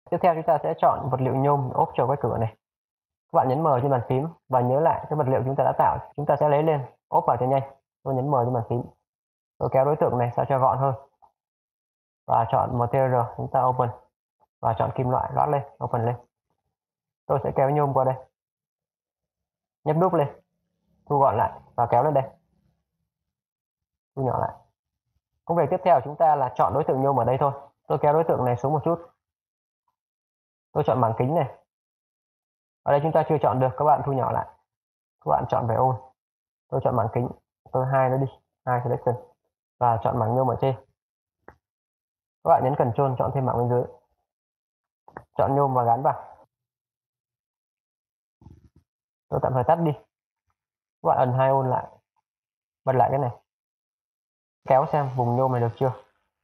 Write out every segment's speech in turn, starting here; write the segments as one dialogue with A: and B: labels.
A: Tiếp theo chúng ta sẽ chọn vật liệu nhôm ốp cho cái cửa này. Các bạn nhấn M trên bàn phím và nhớ lại cái vật liệu chúng ta đã tạo. Chúng ta sẽ lấy lên, ốp vào cho nhanh. Tôi nhấn M trên bàn phím. Tôi kéo đối tượng này sao cho gọn hơn. Và chọn Material, chúng ta Open. Và chọn kim loại, lót lên, Open lên. Tôi sẽ kéo nhôm qua đây. Nhấp đúp lên, thu gọn lại và kéo lên đây. Thu nhỏ lại. Công việc tiếp theo chúng ta là chọn đối tượng nhôm ở đây thôi. Tôi kéo đối tượng này xuống một chút. Tôi chọn mảng kính này. Ở đây chúng ta chưa chọn được, các bạn thu nhỏ lại. Các bạn chọn về All. Tôi chọn mảng kính, tôi hai nó đi, hai selection và chọn mảng nhôm ở trên. Các bạn nhấn Ctrl chọn thêm mảng bên dưới. Chọn nhôm và gắn vào. Tôi tạm thời tắt đi. Các bạn ấn 2 All lại. Bật lại cái này. Kéo xem vùng nhôm này được chưa.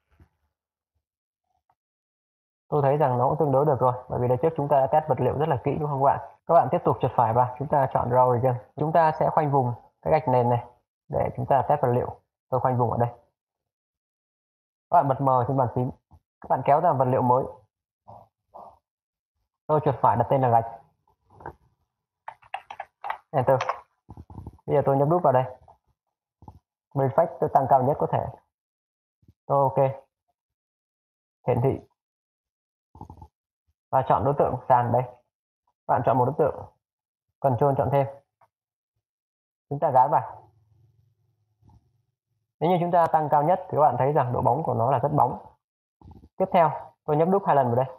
A: Tôi thấy rằng nó cũng tương đối được rồi, bởi vì đây trước chúng ta đã test vật liệu rất là kỹ đúng không các bạn? Các bạn tiếp tục chuột phải vào, chúng ta chọn Draw Region. Chúng ta sẽ khoanh vùng cái gạch nền này để chúng ta test vật liệu. Tôi khoanh vùng ở đây. Các bạn bật M trên bàn phím. Các bạn kéo ra vật liệu mới. Tôi chuột phải đặt tên là gạch. Enter. Bây giờ tôi nhấp đúp vào đây. Prefix tôi tăng cao nhất có thể. Tôi OK. Hiển thị. Và chọn đối tượng sàn đây. Các bạn chọn một đối tượng. Ctrl chọn thêm. Chúng ta gắn vào. Nếu như chúng ta tăng cao nhất thì các bạn thấy rằng độ bóng của nó là rất bóng. Tiếp theo, tôi nhấp đúp 2 lần vào đây.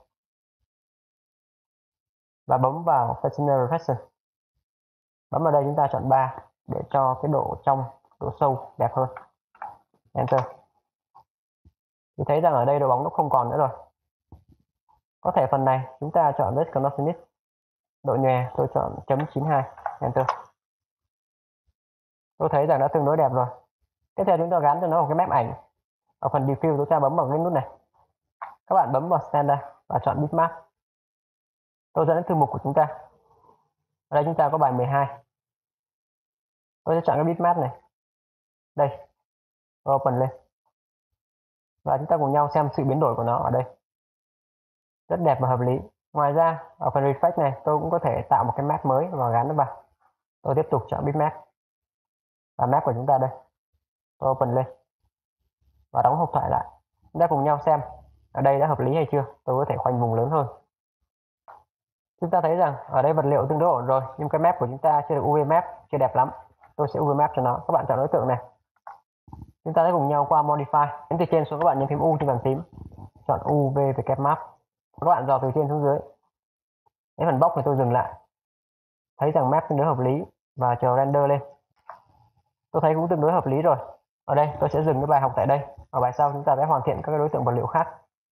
A: Và bấm vào Fastener Reflection. Bấm vào đây chúng ta chọn 3 để cho cái độ trong, độ sâu đẹp hơn. Enter. Thì thấy rằng ở đây độ bóng nó không còn nữa rồi. Có thể phần này chúng ta chọn Red Connectionist. Độ nhòe tôi chọn .92. Enter. Tôi thấy rằng đã tương đối đẹp rồi. Tiếp theo chúng ta gắn cho nó một cái map ảnh. Ở phần Diffuse chúng ta bấm vào cái nút này. Các bạn bấm vào Standard và chọn Bitmap. Tôi dẫn đến thư mục của chúng ta. Ở đây chúng ta có bài 12. Tôi sẽ chọn cái bitmap này. Đây. Open lên. Và chúng ta cùng nhau xem sự biến đổi của nó ở đây. Rất đẹp và hợp lý. Ngoài ra, ở phần Reflect này tôi cũng có thể tạo một cái map mới và gắn nó vào. Tôi tiếp tục chọn bitmap. Và map của chúng ta đây. Tôi open lên. Và đóng hộp thoại lại. Chúng ta cùng nhau xem ở đây đã hợp lý hay chưa. Tôi có thể khoanh vùng lớn hơn. Chúng ta thấy rằng ở đây vật liệu tương đối ổn rồi, nhưng cái map của chúng ta chưa được UV map, chưa đẹp lắm. Tôi sẽ UV map cho nó. Các bạn chọn đối tượng này. Chúng ta sẽ cùng nhau qua Modify. Đến từ trên xuống các bạn nhấn phím U trên bàn phím. Chọn UV về kẹp map. Các bạn dò từ trên xuống dưới. Đến phần box thì tôi dừng lại. Thấy rằng map tương đối hợp lý và chờ render lên. Tôi thấy cũng tương đối hợp lý rồi. Ở đây tôi sẽ dừng cái bài học tại đây. Ở bài sau chúng ta sẽ hoàn thiện các đối tượng vật liệu khác.